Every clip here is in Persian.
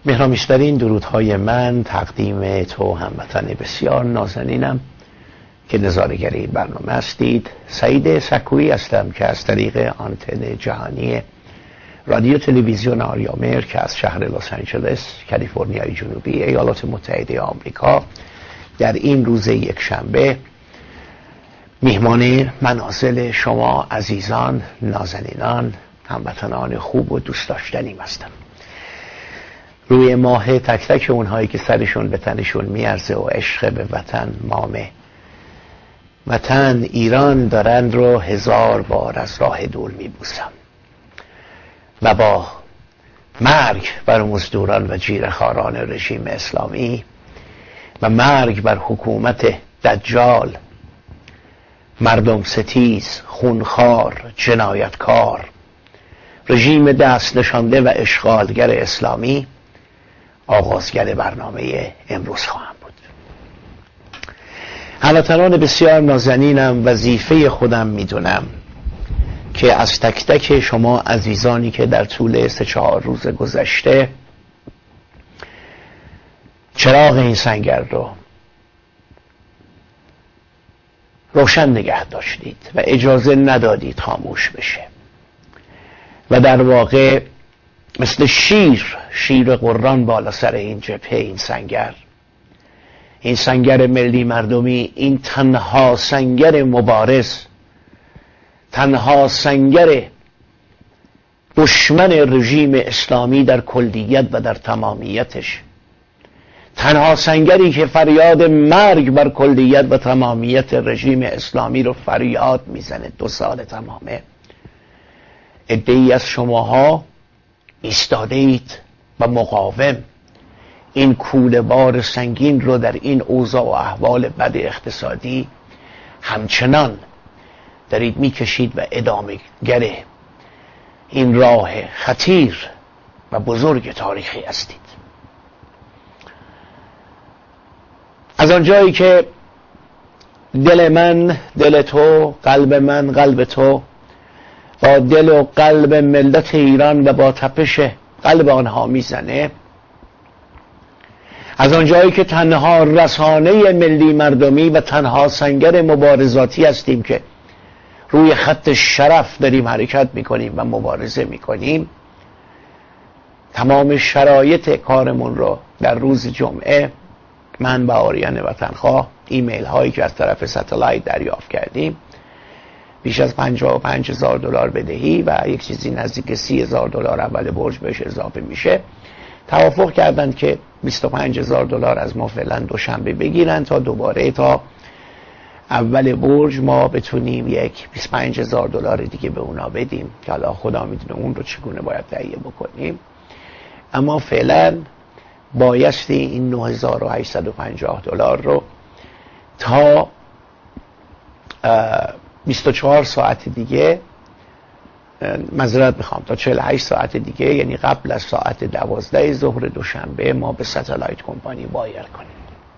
مهرامیشترین درودهای من تقدیم تو هموطن بسیار نازنینم که نظاره‌گر این برنامه هستید. سعید سکویی هستم که از طریق آنتن جهانی رادیو تلویزیون آریامر که از شهر لس آنجلس کالیفرنیای جنوبی ایالات متحده آمریکا در این روز یک شنبه میهمان منازل شما عزیزان، نازنینان، هموطنان خوب و دوست داشتنیم هستم. روی ماه تک تک اونهایی که سرشون به تنشون میارزه و عشق به وطن، مامه وطن ایران دارند رو 1000 بار از راه دور میبوسم و با مرگ بر مزدوران و جیره‌خواران رژیم اسلامی و مرگ بر حکومت دجال، مردم ستیز، خونخوار، جنایتکار، رژیم دست نشانده و اشغالگر اسلامی آغازگر برنامه امروز خواهم بود. هموطنان بسیار نازنینم، وظیفه خودم میدونم که از تک تک شما عزیزانی که در طول 3-4 روز گذشته چراغ این سنگر رو روشن نگه داشتید و اجازه ندادید خاموش بشه و در واقع مثل شیر قران بالا سر این جبهه، این سنگر ملی مردمی، این تنها سنگر مبارز، تنها سنگر دشمن رژیم اسلامی در کلیت و در تمامیتش، تنها سنگری که فریاد مرگ بر کلیت و تمامیت رژیم اسلامی رو فریاد میزنه 2 سال تمامه. عده‌ای از شماها ایستاده اید و مقاوم این کوله بار سنگین رو در این اوضاع و احوال بد اقتصادی همچنان دارید میکشید و ادامه گره این راه خطیر و بزرگ تاریخی هستید. از آنجایی که دل من دل تو، قلب من قلب تو، با دل و قلب ملت ایران و با تپش قلب آنها میزنه، از آنجایی که تنها رسانه ملی مردمی و تنها سنگر مبارزاتی هستیم که روی خط شرف داریم حرکت میکنیم و مبارزه میکنیم، تمام شرایط کارمون رو در روز جمعه من با آریان وطنخواه ایمیل هایی که از طرف ستلایت دریافت کردیم، بیش از $55,000 بدهی و یک چیزی نزدیک $30,000 اول برج بهش اضافه میشه، توافق کردند که $25,000 از ما فعلا دوشنبه بگیرن تا دوباره تا اول برج ما بتونیم یک $25,000 دیگه به اونا بدیم که حالا خدا میدونه اون رو چگونه باید تهیه بکنیم. اما فعلا بایستی این $9,850 رو تا 24 ساعت دیگه، معذرت میخوام، تا 48 ساعت دیگه، یعنی قبل از ساعت 12 ظهر دوشنبه ما به ستلایت کمپانی وایر کنیم.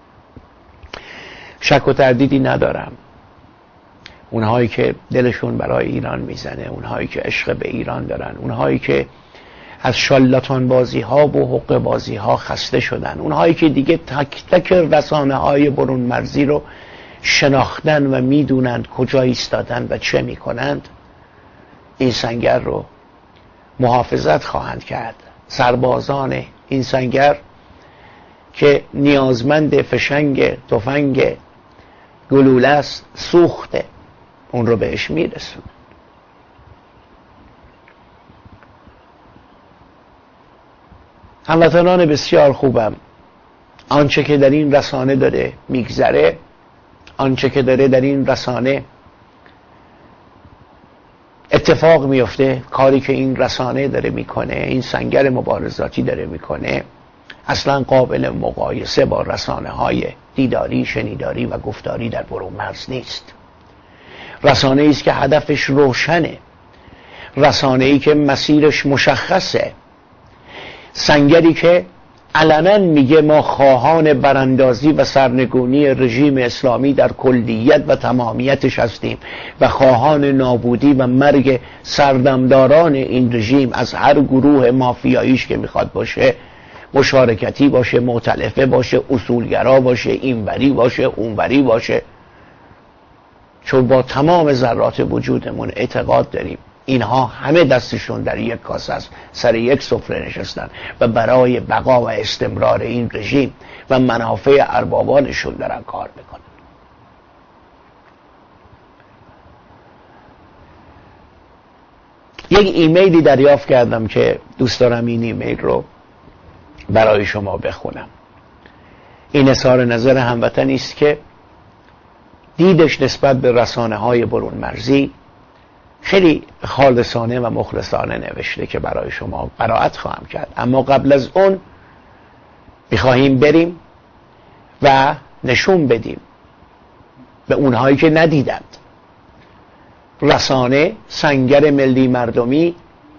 شک و تردیدی ندارم اونهایی که دلشون برای ایران میزنه، اونهایی که عشق به ایران دارن، اونهایی که از شالاتان بازی ها و حقوق بازی ها خسته شدن، اونهایی که دیگه تک تک رسانه های برون مرزی رو شناختن و میدونند کجا ایستادن و چه میکنند، این سنگر رو محافظت خواهند کرد. سربازان این سنگر که نیازمند فشنگ تفنگ گلوله است، سوخته، اون رو بهش میرسون. هموطنان بسیار خوبم، آنچه که در این رسانه داره میگذره، آنچه که داره در این رسانه اتفاق میفته، کاری که این رسانه داره میکنه، این سنگر مبارزاتی داره میکنه، اصلا قابل مقایسه با رسانه های دیداری، شنیداری و گفتاری در برون مرز نیست. رسانه ایست که هدفش روشنه، رسانه ای که مسیرش مشخصه، سنگری که علنا میگه ما خواهان براندازی و سرنگونی رژیم اسلامی در کلیت و تمامیتش هستیم و خواهان نابودی و مرگ سردمداران این رژیم از هر گروه مافیاییش که میخواد باشه مشارکتی باشه، مؤتلفه باشه، اصولگرا باشه، اینوری باشه، اونوری باشه، چون با تمام ذرات وجودمون اعتقاد داریم اینها همه دستشون در یک کاسه است، سر یک سفره نشستن و برای بقا و استمرار این رژیم و منافع اربابانشون دارن کار میکنن. یک ایمیلی دریافت کردم که دوست دارم این ایمیل رو برای شما بخونم. این اظهار نظر هموطنی است که دیدش نسبت به رسانه‌های برون مرزی خیلی خالصانه و مخلصانه نوشته که برای شما قرائت خواهم کرد. اما قبل از اون می‌خواهیم بریم و نشون بدیم به اونهایی که ندیدند رسانه سنگر ملی مردمی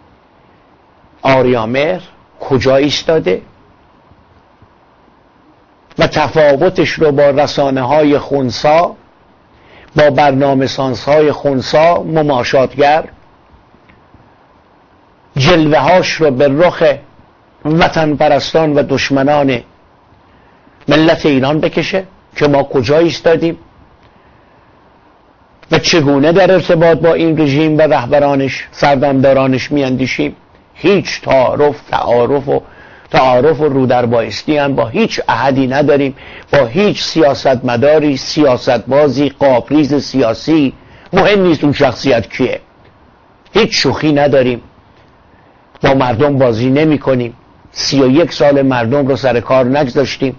آریامهر کجا ایستاده و تفاوتش رو با رسانه‌های خنثی، با برنامه سازهای خنثی مماشاتگر، جلوه‌هاش رو به رخ وطن پرستان و دشمنان ملت ایران بکشه که ما کجا ایستادیم و چگونه در ارتباط با این رژیم و رهبرانش سردمدارانش میاندیشیم. هیچ تعارف و رودربایستی هم با هیچ احدی نداریم، با هیچ سیاستمداری، سیاستبازی، قاپریز سیاسی، مهم نیست اون شخصیت کیه، هیچ شوخی نداریم، با مردم بازی نمی کنیم. 31 سال مردم رو سر کار نگذاشتیم،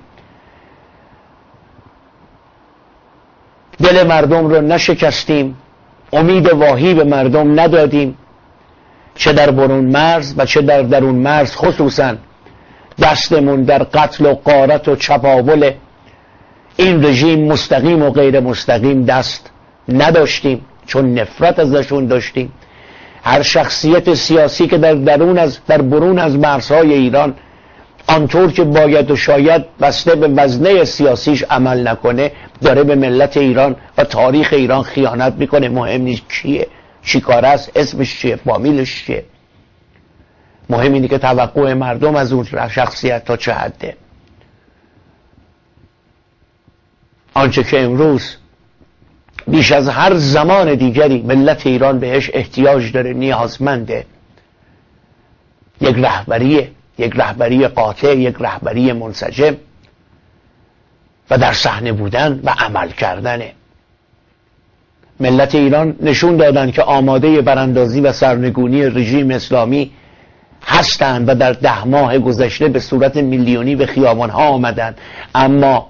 دل مردم رو نشکستیم، امید واهی به مردم ندادیم، چه در برون مرز و چه در درون مرز. خصوصا دستمون در قتل و غارت و چپاول این رژیم مستقیم و غیر مستقیم دست نداشتیم، چون نفرت ازشون داشتیم. هر شخصیت سیاسی که در برون از مرزهای ایران آنطور که باید و شاید بسته به وزنه سیاسیش عمل نکنه، داره به ملت ایران و تاریخ ایران خیانت میکنه. مهم نیست کیه، چی کار است، اسمش چیه، فامیلش چیه. مهم اینه که توقع مردم از اون شخصیت تا چه حده. آنچه که امروز بیش از هر زمان دیگری ملت ایران بهش احتیاج داره، نیازمنده، یک رهبری قاطع، یک رهبری منسجم و در صحنه بودن و عمل کردنه. ملت ایران نشون دادن که آماده براندازی و سرنگونی رژیم اسلامی هستند و در 10 ماه گذشته به صورت میلیونی به خیابان‌ها آمدند، اما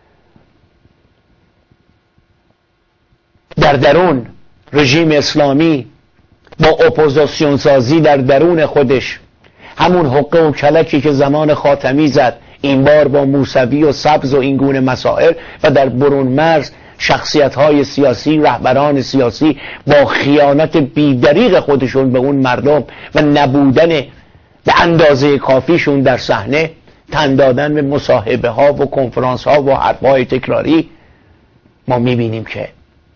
در درون رژیم اسلامی با اپوزیسیون سازی در درون خودش، همون حقه و کلکی که زمان خاتمی زد، این بار با موسوی و سبز و این گونه مسائل، و در برون مرز شخصیت‌های سیاسی، رهبران سیاسی با خیانت بیدریغ خودشون به اون مردم و نبودن به اندازه کافیشون در صحنه، تن دادن به مصاحبه ها و کنفرانس ها و حرف‌های تکراری، ما میبینیم که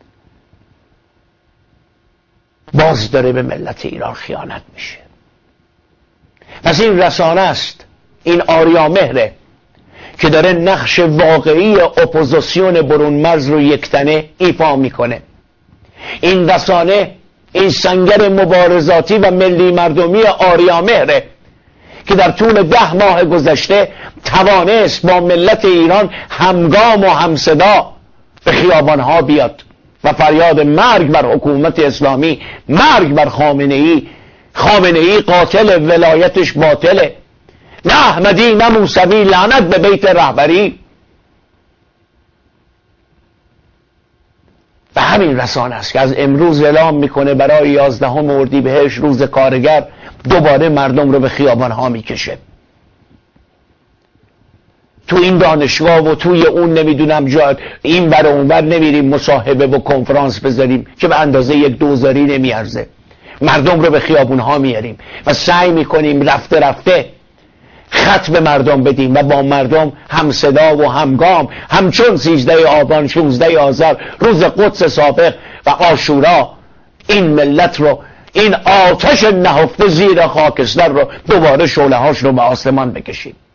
باز داره به ملت ایران خیانت میشه. پس این رسانه است، این آریامهره که داره نقش واقعی اپوزیسیون برون مرز رو یکتنه ایفا میکنه. این رسانه، این سنگر مبارزاتی و ملی مردمی آریامهره که در طول 10 ماه گذشته توانست با ملت ایران همگام و همصدا به خیابانها بیاد و فریاد مرگ بر حکومت اسلامی، مرگ بر خامنه ای قاتل، ولایتش باطله، نه احمدی نه موسوی، لعنت به بیت رهبری. و همین رسانه است که از امروز اعلام میکنه برای 11 اردیبهشت روز کارگر دوباره مردم رو به خیابانها میکشه. تو این دانشگاه و توی اون نمیدونم جا این بر اون بر نمیریم مصاحبه و کنفرانس بذاریم که به اندازه یک دوزاری نمیارزه. مردم رو به خیابونها میاریم و سعی میکنیم رفته رفته خط به مردم بدیم و با مردم هم صدا و همگام، همچون 13 آبان، 16 آذر، روز قدس سابق و عاشورا، این ملت رو، این آتش نهفته زیر خاکستر رو دوباره شعله‌هاش رو به آسمان بکشیم.